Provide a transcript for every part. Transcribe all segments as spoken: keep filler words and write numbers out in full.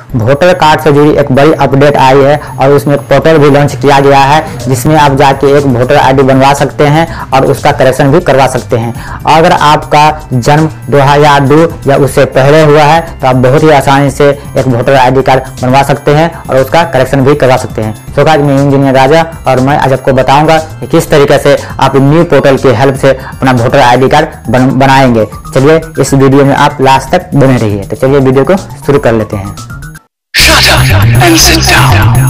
Voter card से जुड़ी एक बड़ी अपडेट आई है और उसमें एक पोर्टल भी लॉन्च किया गया है जिसमें आप जाके एक वोटर आईडी बनवा सकते हैं और उसका करेक्शन भी करवा सकते हैं। अगर आपका जन्म दो हज़ार दो या उससे पहले हुआ है तो आप बहुत ही आसानी से एक वोटर आईडी कार्ड बनवा सकते हैं और उसका करेक्शन भी करवा सकते हैं। तो गाइस, मैं इंजीनियर राजा और मैं आज आपको बताऊंगा कि किस तरीके से आप न्यू पोर्टल की हेल्प से अपना वोटर आईडी कार्ड बन, बनाएंगे। चलिए इस वीडियो में आप लास्ट तक बने रहिए। तो चलिए वीडियो को शुरू कर लेते हैं। Shut up and sit down.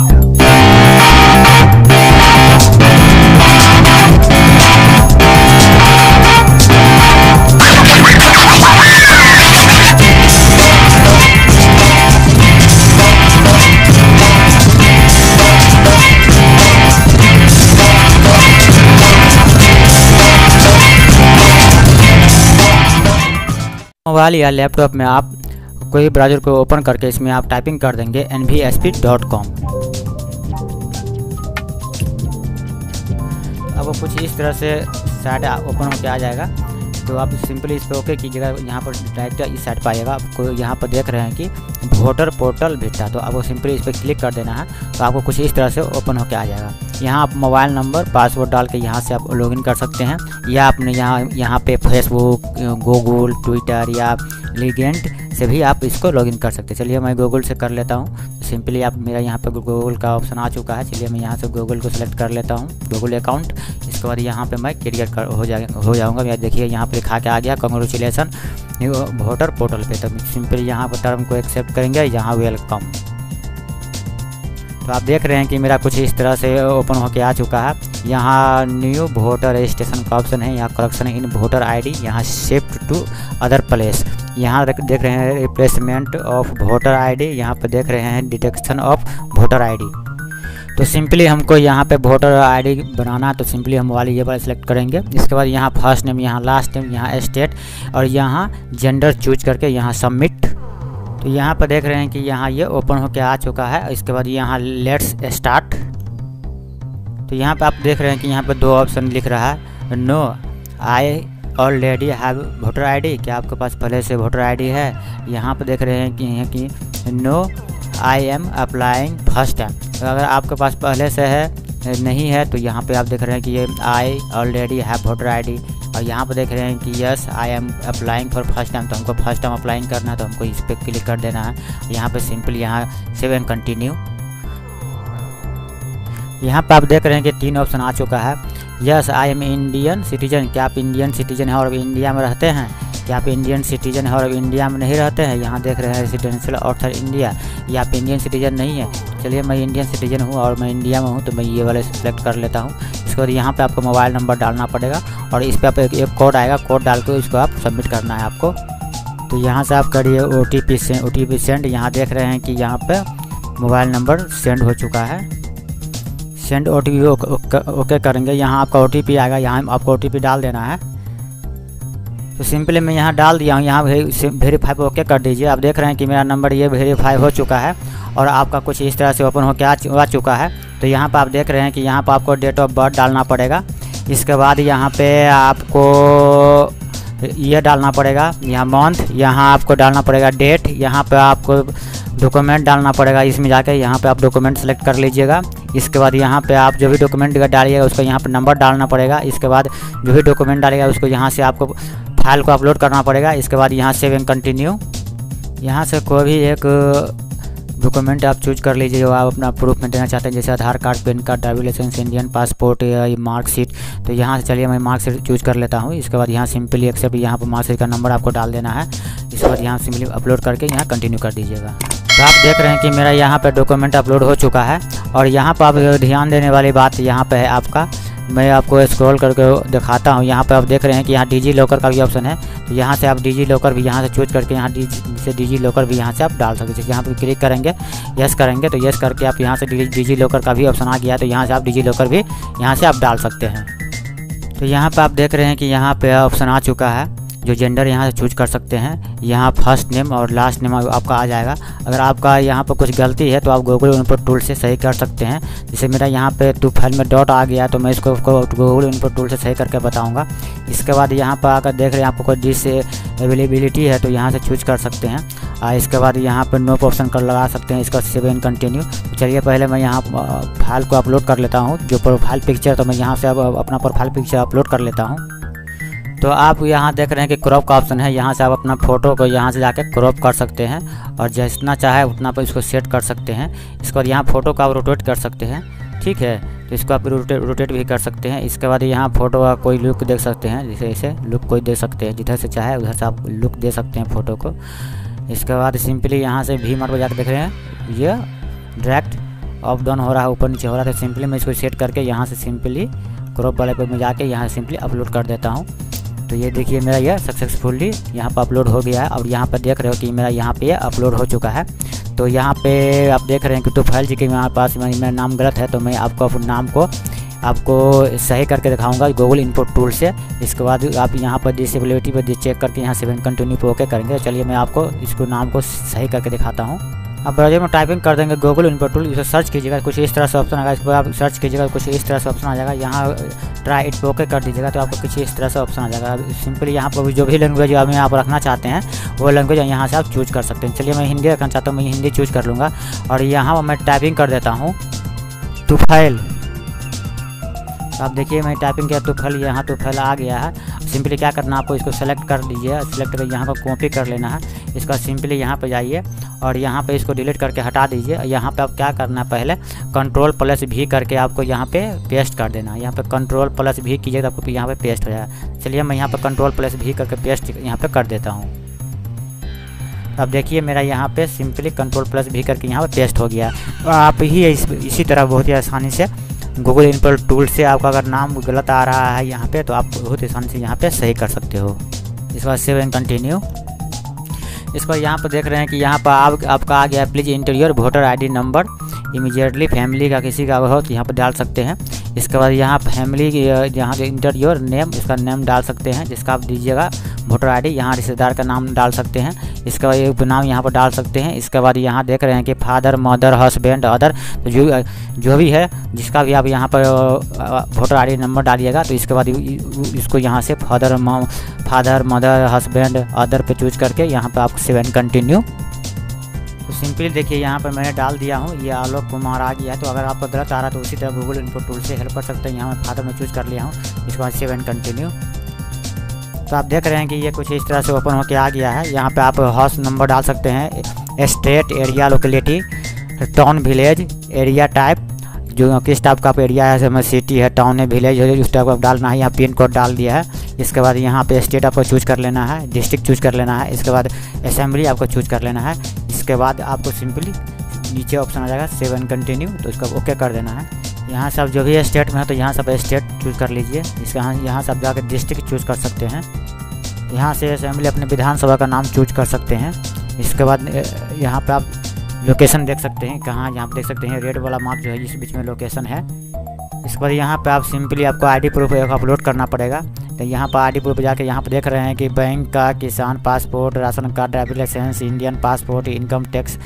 Mobile या लैपटॉप में आप कोई ब्राउज़र को ओपन करके इसमें आप टाइपिंग कर देंगे N V S P dot com. अब वो कुछ इस तरह से साइट ओपन होकर आ जाएगा। तो आप सिंपली इस पर ओके कीजिएगा। यहाँ पर डायरेक्ट इस साइट पर आइएगा। आपको यहाँ पर देख रहे हैं कि वोटर पोर्टल भेटा, तो आपको सिंपली इस पर क्लिक कर देना है। तो आपको कुछ इस तरह से ओपन होकर आ जाएगा। यहाँ आप मोबाइल नंबर पासवर्ड डाल के यहाँ से आप लॉगिन कर सकते हैं, या आपने यहाँ यहाँ पे फेसबुक, गूगल, ट्विटर या लिगेंट से भी आप इसको लॉगिन कर सकते हैं। चलिए मैं गूगल से कर लेता हूँ। सिंपली आप मेरा यहाँ पे गूगल का ऑप्शन आ चुका है। चलिए मैं यहाँ से गूगल को सिलेक्ट कर लेता हूँ, गूगल अकाउंट। इसके बाद यहाँ पे मैं क्रिएट कर हो जाए हो जाऊँगा। मैं देखिए यहाँ पे लिखा के आ गया कांग्रेचुलेसन वोटर पोर्टल पे। तो सिंपली यहाँ पर टर्म को एक्सेप्ट करेंगे, यहाँ वेलकम। तो आप देख रहे हैं कि मेरा कुछ इस तरह से ओपन होके आ चुका है। यहाँ न्यू वोटर रजिस्ट्रेशन का ऑप्शन है, यहाँ करेक्शन इन वोटर आईडी, यहाँ शिफ्ट टू अदर प्लेस, यहाँ देख रहे हैं रिप्लेसमेंट ऑफ वोटर आईडी, यहाँ पे देख रहे हैं डिटेक्शन ऑफ वोटर आईडी। तो सिंपली हमको यहाँ पे वोटर आईडी बनाना है, तो सिंपली हम वाली ये वाला सेलेक्ट करेंगे। इसके बाद यहाँ फर्स्ट नेम, यहाँ लास्ट नेम, यहाँ स्टेट और यहाँ जेंडर चूज करके यहाँ सबमिट। तो यहाँ पर देख रहे हैं कि यहाँ ये ओपन होके आ चुका है। इसके बाद यहाँ लेट्स स्टार्ट। तो यहाँ पे आप देख रहे हैं कि यहाँ पे दो ऑप्शन लिख रहा है, no I already have voter ID, क्या आपके पास पहले से वोटर आईडी है। यहाँ पे देख रहे हैं कि, कि no I am applying first time. तो अगर आपके पास पहले से है नहीं है तो यहाँ पे आप देख रहे हैं कि ये I already have voter ID. और यहाँ पे देख रहे हैं कि yes I am applying for first time, तो हमको फर्स्ट टाइम अप्लाइंग करना है, तो हमको इस पर क्लिक कर देना है। यहाँ पे सिंपली यहाँ सेव एंड कंटिन्यू। यहाँ पे आप देख रहे हैं कि तीन ऑप्शन आ चुका है। Yes I am Indian citizen, क्या आप इंडियन सिटीजन हैं और इंडिया में रहते हैं। क्या आप इंडियन सिटीजन है और इंडिया में नहीं रहते हैं। यहाँ देख रहे हैं रेजिडेंशियल ऑथर इंडिया, या आप इंडियन सिटीजन नहीं है। चलिए मैं इंडियन सिटीजन हूँ और मैं इंडिया में हूँ, तो मैं ये वाले सेलेक्ट कर लेता हूँ। इसके बाद यहाँ पे आपको मोबाइल नंबर डालना पड़ेगा और इस पर आप एक, एक कोड आएगा, कोड डाल के इसको आप सबमिट करना है आपको। तो यहाँ से आप करिए ओ टी पी से ओ टी पी सेंड। यहाँ देख रहे हैं कि यहाँ पे मोबाइल नंबर सेंड हो चुका है। Send O T P okay करेंगे। यहाँ आपका ओ टी पी आएगा, यहाँ आपको ओ टी पी डाल देना है। तो सिंपली मैं यहाँ डाल दिया हूँ। यहाँ वेरीफाई पे ओके कर दीजिए। आप देख रहे हैं कि मेरा नंबर ये वेरीफाई हो चुका है और आपका कुछ इस तरह से ओपन होकर आ चुका है। तो यहाँ पर आप देख रहे हैं कि यहाँ पर आपको डेट ऑफ बर्थ डालना पड़ेगा। इसके बाद यहाँ पे आपको ये डालना पड़ेगा, यहाँ मंथ, यहाँ आपको डालना पड़ेगा डेट, यहाँ पे आपको डॉक्यूमेंट डालना पड़ेगा। इसमें जाके यहाँ पे आप डॉक्यूमेंट सेलेक्ट कर लीजिएगा। इसके बाद यहाँ पे आप जो भी डॉक्यूमेंट डालिएगा उसको यहाँ पे नंबर डालना पड़ेगा। इसके बाद जो भी डॉक्यूमेंट डालेगा उसको यहाँ से आपको फाइल को अपलोड करना पड़ेगा। इसके बाद यहाँ सेव एंड कंटिन्यू। यहाँ से कोई भी एक डॉक्यूमेंट आप चूज कर लीजिए जो आप अपना प्रूफ में देना चाहते हैं, जैसे Aadhaar card, PAN card, driving licence, Indian passport या मार्कशीट। तो यहाँ से चलिए मैं मार्कशीट चूज कर लेता हूँ। इसके बाद यहाँ सिंपली एक्सेप्ट, यहाँ पर मार्कशीट का नंबर आपको डाल देना है। इसके बाद यहाँ सिंपली अपलोड करके यहाँ कंटिन्यू कर दीजिएगा। तो आप देख रहे हैं कि मेरा यहाँ पे डॉक्यूमेंट अपलोड हो चुका है। और यहाँ पर आप ध्यान देने वाली बात यहाँ पे है आपका, मैं आपको स्क्रॉल करके दिखाता हूँ। यहाँ पे आप देख रहे हैं कि यहाँ डिजी लॉकर का भी ऑप्शन है। तो यहाँ से आप डिजी लॉकर भी यहाँ से चूज करके यहाँ डिजी से डिजी लॉकर भी यहाँ से आप डाल सकते हैं। यहाँ पे क्लिक करेंगे, यस करेंगे, तो यस करके आप यहाँ से डिजी लॉकर का भी ऑप्शन आ गया। तो यहाँ से आप डिजी लॉकर भी यहाँ से आप डाल सकते हैं। तो यहाँ पर आप देख रहे हैं कि यहाँ पे ऑप्शन आ चुका है, जो जेंडर यहाँ से चूज कर सकते हैं। यहाँ फर्स्ट नेम और लास्ट नेम आपका आ जाएगा। अगर आपका यहाँ पर कुछ गलती है तो आप गूगल इनपुट टूल से सही कर सकते हैं। जैसे मेरा यहाँ पे टू फाइल में डॉट आ गया, तो मैं इसको गूगल इनपुट टूल से सही करके बताऊँगा। इसके बाद यहाँ पर आकर देख रहे हैं आपको कोई डिस अवेलेबिलिटी है तो यहाँ से चूज कर सकते हैं। आ, इसके बाद यहाँ पर नो ऑप्शन कर लगा सकते हैं, इसका सेव एंड कंटिन्यू। चलिए पहले मैं यहाँ फाइल को अपलोड कर लेता हूँ, जो प्रोफाइल पिक्चर, तो मैं यहाँ से अब अपना प्रोफाइल पिक्चर अपलोड कर लेता हूँ। तो आप यहाँ देख रहे हैं कि क्रॉप का ऑप्शन है, यहाँ से आप अपना फ़ोटो को यहाँ से जाके क्रॉप कर सकते हैं और जितना चाहे उतना पर इसको सेट कर सकते हैं। इसके बाद यहाँ फ़ोटो का आप रोटेट कर सकते हैं, ठीक है, तो इसको आप रोटेट रोटेट भी कर सकते हैं। इसके बाद यहाँ फ़ोटो का कोई लुक देख सकते हैं, जैसे ऐसे लुक कोई दे सकते हैं, जिधर से चाहे उधर से आप लुक दे सकते हैं फ़ोटो को। इसके बाद सिंपली यहाँ से भी मार्क पर जाकर देख रहे हैं ये डायरेक्ट अप डाउन हो रहा है, ऊपर नीचे हो रहा है, तो सिंपली मैं इसको सेट करके यहाँ से सिंपली क्रॉप वाले पे मैं जाके यहाँ सिंपली अपलोड कर देता हूँ। तो ये देखिए मेरा यह सक्सेसफुली यहाँ पर अपलोड हो गया है और यहाँ पर देख रहे हो कि मेरा यहाँ पे अपलोड हो चुका है। तो यहाँ पे आप देख रहे हैं कि तो फाइल जी के मेरे पास मेरा नाम गलत है, तो मैं आपको अपने नाम को आपको सही करके दिखाऊंगा गूगल इनपुट टूल से। इसके बाद आप यहाँ पर डिसेबिलिटी पर चेक करके यहाँ सेवन कंटिन्यू पे ओके करेंगे। चलिए मैं आपको इसको नाम को सही करके दिखाता हूँ। अब ब्राउज़र में टाइपिंग कर देंगे गूगल इनपुट टूल, इसे सर्च कीजिएगा, कुछ इस तरह से ऑप्शन आएगा, इस पर आप सर्च कीजिएगा, कुछ इस तरह से ऑप्शन आ जाएगा। यहाँ ट्राई इट पे ओके कर दीजिएगा तो आपको कुछ इस तरह से ऑप्शन आ जाएगा। सिंपली यहाँ पर जो भी लैंग्वेज आप यहाँ पर रखना चाहते हैं वो लैंग्वेज यहाँ से आप चूज कर सकते हैं। चलिए मैं हिंदी रखना चाहता हूँ, मैं हिंदी चूज कर लूँगा और यहाँ मैं टाइपिंग कर देता हूँ तुफैल। आप देखिए मैं टाइपिंग किया तुफैल, यहाँ तुफैल आ गया है। सिंपली क्या करना, आपको इसको सेलेक्ट कर लीजिए, सेलेक्ट कर यहाँ पर कॉपी कर लेना है। इसका सिंपली यहाँ पे जाइए और यहाँ पे इसको डिलीट करके हटा दीजिए। यहाँ पे आप क्या करना है, पहले कंट्रोल प्लस भी करके आपको यहाँ पे पेस्ट कर देना है। यहाँ पे कंट्रोल प्लस भी कीजिए तो आपको यहाँ पे पेस्ट हो जाएगा। चलिए मैं यहाँ पे कंट्रोल प्लस भी करके पेस्ट यहाँ पे कर देता हूँ। अब देखिए मेरा यहाँ पे सिंपली कंट्रोल प्लस भी करके यहाँ पे पेस्ट हो गया। आप ही इस, इसी तरह बहुत ही आसानी से गूगल इनपुट टूल से आपका अगर नाम गलत आ रहा है यहाँ पे, तो आप बहुत आसानी से यहाँ पे सही कर सकते हो। इसके बाद सेव एंड कंटिन्यू। इस पर यहाँ पर देख रहे हैं कि यहाँ पर आप, आपका आ गया please interior voter ID number immediately, family का किसी का हो तो यहाँ पर डाल सकते हैं। इसके बाद यहाँ फैमिली यहाँ इंटीरियर नेम, इसका नेम डाल सकते हैं जिसका आप दीजिएगा वोटर आईडी। यहाँ रिश्तेदार का नाम डाल सकते हैं, इसके बाद एक नाम यहाँ पर डाल सकते हैं। इसके बाद यहाँ देख रहे हैं कि फादर मदर हस्बैंड अदर, तो जो जो भी है जिसका भी आप यहाँ पर वोटर आईडी नंबर डालिएगा तो इसके बाद इसको यहाँ से father father mother husband other पे चूज करके यहाँ पर आप सेव एंड कंटिन्यू। तो सिंपली देखिए यहाँ पर मैंने डाल दिया हूँ, ये आलोक कुमार आ गया है। तो अगर आपको गलत आ रहा है तो उसी तरह गूगल इनपुट टूल से हेल्प कर सकते हैं। यहाँ मैं फादर में चूज कर लिया हूँ, इसके बाद सेव एंड कंटिन्यू। तो आप देख रहे हैं कि ये कुछ इस तरह से ओपन होकर आ गया है। यहाँ पे आप हाउस नंबर डाल सकते हैं, state, area, locality, town, village, area type, जो किस टाइप का आप एरिया है, जैसे सिटी है, टाउन है, विलेज है, उस टाइप का डालना है। यहाँ पिन कोड डाल दिया है। इसके बाद यहाँ पे स्टेट आपको चूज कर लेना है, डिस्ट्रिक्ट चूज कर लेना है। इसके बाद असेंबली आपको चूज कर लेना है। इसके बाद आपको सिंपली नीचे ऑप्शन आ जाएगा सेव एंड कंटिन्यू, तो इसका ओके कर देना है। यहाँ से आप जो भी स्टेट में है तो यहाँ से आप स्टेट चूज कर लीजिए। इसका यहाँ से आप जाकर डिस्ट्रिक्ट चूज कर सकते हैं। यहाँ से असेंबली अपने विधानसभा का नाम चूज कर सकते हैं। इसके बाद यहाँ पे आप लोकेशन देख सकते हैं, कहाँ यहाँ पे देख सकते हैं रेड वाला मार्क जो है इस बीच में लोकेशन है। इसके बाद यहाँ पे आप सिंपली आपको आईडी प्रूफ अपलोड करना पड़ेगा। तो यहाँ पर आईडी प्रूफ जाके यहाँ पे देख रहे हैं कि बैंक का, किसान passport, ration card, driving licence, Indian passport, income tax,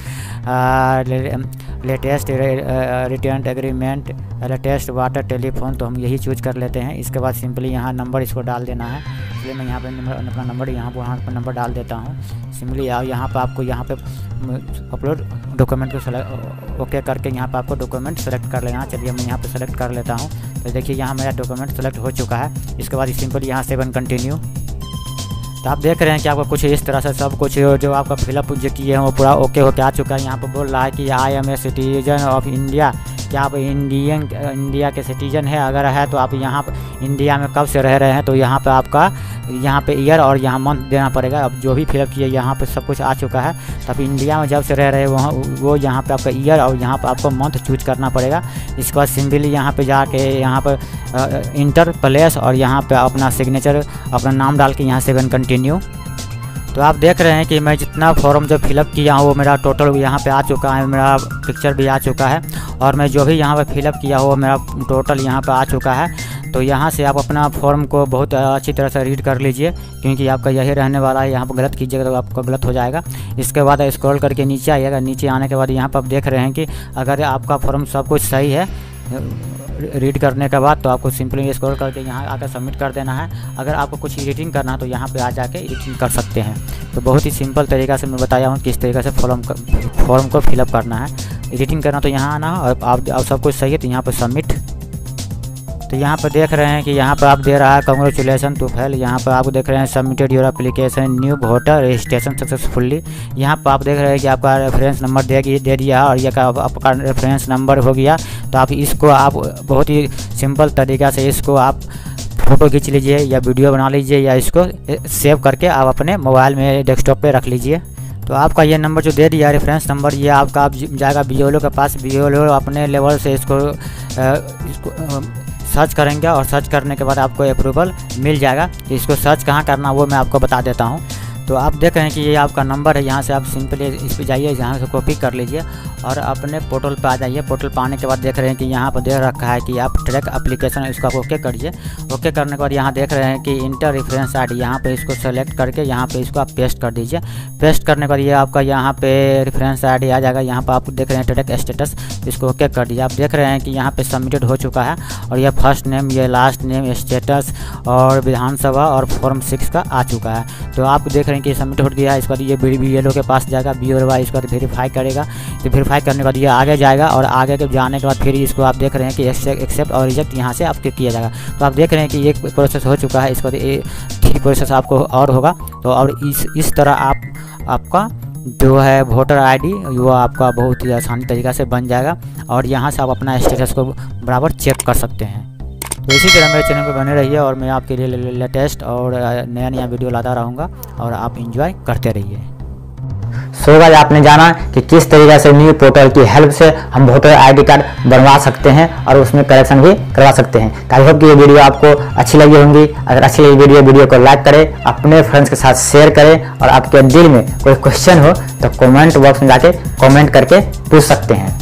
latest return agreement, latest water, telephone, तो हम यही चूज कर लेते हैं। इसके बाद सिंपली यहाँ नंबर इसको डाल देना है। इसलिए मैं यहाँ पे नंबर अपना नंबर यहाँ पर वहाँ पर नंबर डाल देता हूँ। सिंपली यहाँ पर आपको यहाँ पे अपलोड डॉक्यूमेंट को सेलेक्ट ओके करके यहाँ पे आपको डॉक्यूमेंट सेलेक्ट कर लेना। चलिए मैं यहाँ पे सेलेक्ट कर लेता हूँ। तो देखिए यहाँ मेरा डॉक्यूमेंट सेलेक्ट हो चुका है। इसके बाद सिंपल यहाँ सेव एंड कंटिन्यू। तो आप देख रहे हैं कि आपको कुछ इस तरह से सब कुछ जो आपका फिलअप जो किए हैं वो पूरा ओके होके आ चुका है। यहाँ पर बोल रहा है कि I am a citizen of India, क्या आप इंडियन इंडिया के सिटीजन है, अगर है तो आप यहाँ पर इंडिया में कब से रह रहे हैं, तो यहाँ पे आपका यहाँ पे ईयर और यहाँ मंथ देना पड़ेगा। अब जो भी फिलअप किए यहाँ पे सब कुछ आ चुका है। तो आप इंडिया में जब से रह रहे हैं वहाँ वो यहाँ पे आपका ईयर और यहाँ पे आपको मंथ चूज करना पड़ेगा। इसके बाद सिंपली यहाँ पे जाके यहाँ पर इंटर प्लेस और यहाँ पे अपना सिग्नेचर अपना नाम डाल के यहाँ से वन कंटिन्यू। तो आप देख रहे हैं कि मैं जितना फॉर्म जो फिलअप किया हूँ वो मेरा टोटल यहाँ पे आ चुका है, मेरा पिक्चर भी आ चुका है और मैं जो भी यहाँ पे फिलअप किया हो मेरा टोटल यहाँ पे आ चुका है। तो यहाँ से आप अपना फॉर्म को बहुत अच्छी तरह से रीड कर लीजिए, क्योंकि आपका यही रहने वाला है। यहाँ पर गलत कीजिएगा तो आपका गलत हो जाएगा। इसके बाद स्क्रॉल करके नीचे आइएगा। नीचे आने के बाद यहाँ पर आप देख रहे हैं कि अगर आपका फॉर्म सब कुछ सही है, रीड करने के बाद तो आपको सिंपली स्क्रॉल करके यहाँ आकर सबमिट कर देना है। अगर आपको कुछ एडिटिंग करना है तो यहाँ पे आ जाके एडिटिंग कर सकते हैं। तो बहुत ही सिंपल तरीका से मैं बताया हूँ किस तरीके से फॉर्म फॉर्म को फिलअप करना है। एडिटिंग करना तो यहाँ आना है और आप, आप सब कुछ सही है तो यहाँ पर सबमिट। तो यहाँ पर देख रहे हैं कि यहाँ पर आप दे रहा है कांग्रेचुलेसन टू फाइल। यहाँ पर आप देख रहे हैं submitted your application new voter registration successfully. यहाँ पर आप देख रहे हैं कि आपका रेफरेंस नंबर दे दे दिया और यह आपका रेफरेंस नंबर हो गया। तो आप इसको आप बहुत ही सिंपल तरीक़ा से इसको आप फ़ोटो खींच लीजिए या वीडियो बना लीजिए या इसको सेव करके आप अपने मोबाइल में डेस्कटॉप पर रख लीजिए। तो आपका ये नंबर जो दे दिया रेफरेंस नंबर, ये आपका आप जाएगा बी एल ओ के पास। बी एल ओ अपने लेवल से इसको इसको सर्च करेंगे और सर्च करने के बाद आपको अप्रूवल मिल जाएगा। इसको सर्च कहाँ करना वो मैं आपको बता देता हूँ। तो आप देख रहे हैं कि ये आपका नंबर है, यहाँ से आप सिंपली इस पर जाइए, यहाँ से कॉपी कर लीजिए और अपने पोर्टल पे आ जाइए। पोर्टल पे आने के बाद देख रहे हैं कि यहाँ पर दे रखा है कि आप ट्रैक एप्लीकेशन, इसको आप ओके करिए। ओके करने के बाद यहाँ देख रहे हैं कि इंटर रेफरेंस आईडी, यहाँ पे इसको सेलेक्ट करके यहाँ पे इसको आप पेस्ट कर दीजिए। पेस्ट करने के बाद ये आपका यहाँ पे रेफरेंस आईडी आ जाएगा। यहाँ पर आप देख रहे हैं ट्रैक स्टेटस, इसको ओके कर दीजिए। आप देख रहे हैं कि यहाँ पे सबमिटेड हो चुका है और ये फर्स्ट नेम, ये लास्ट नेम, स्टेटस और विधानसभा और फॉर्म सिक्स का आ चुका है। तो आप देख रहे हैं कि सबमिट हो गया है। इसके बाद ये बी एल ओ के पास जाएगा, बी एल ओ इसके बाद वेरीफाई करेगा। तो वेरीफाई करने के बाद ये आगे जाएगा और आगे के जाने के बाद फिर इसको आप देख रहे हैं कि एक्सेप्ट और रिजेक्ट यहाँ से आपके किया जाएगा। तो आप देख रहे हैं कि एक प्रोसेस हो चुका है, इसके बाद ये थ्री प्रोसेस आपको और होगा। तो और इस इस तरह आप आपका जो है वोटर आईडी वो आपका बहुत ही आसानी तरीक़ा से बन जाएगा और यहाँ से आप अपना स्टेटस को बराबर चेक कर सकते हैं। तो इसी तरह मेरे चैनल पर बने रहिए और मैं आपके लिए लेटेस्ट और नया नया वीडियो लाता रहूँगा और आप एंजॉय करते रहिए। सो गाइस, आपने जाना कि किस तरीके से न्यू पोर्टल की हेल्प से हम वोटर आईडी कार्ड बनवा सकते हैं और उसमें करेक्शन भी करवा सकते हैं। आई होप कि ये वीडियो आपको अच्छी लगी होंगी। अगर अच्छी लगी वीडियो वीडियो को लाइक करें, अपने फ्रेंड्स के साथ शेयर करें और आपके दिल में कोई क्वेश्चन हो तो कमेंट बॉक्स में जाके कमेंट करके पूछ सकते हैं।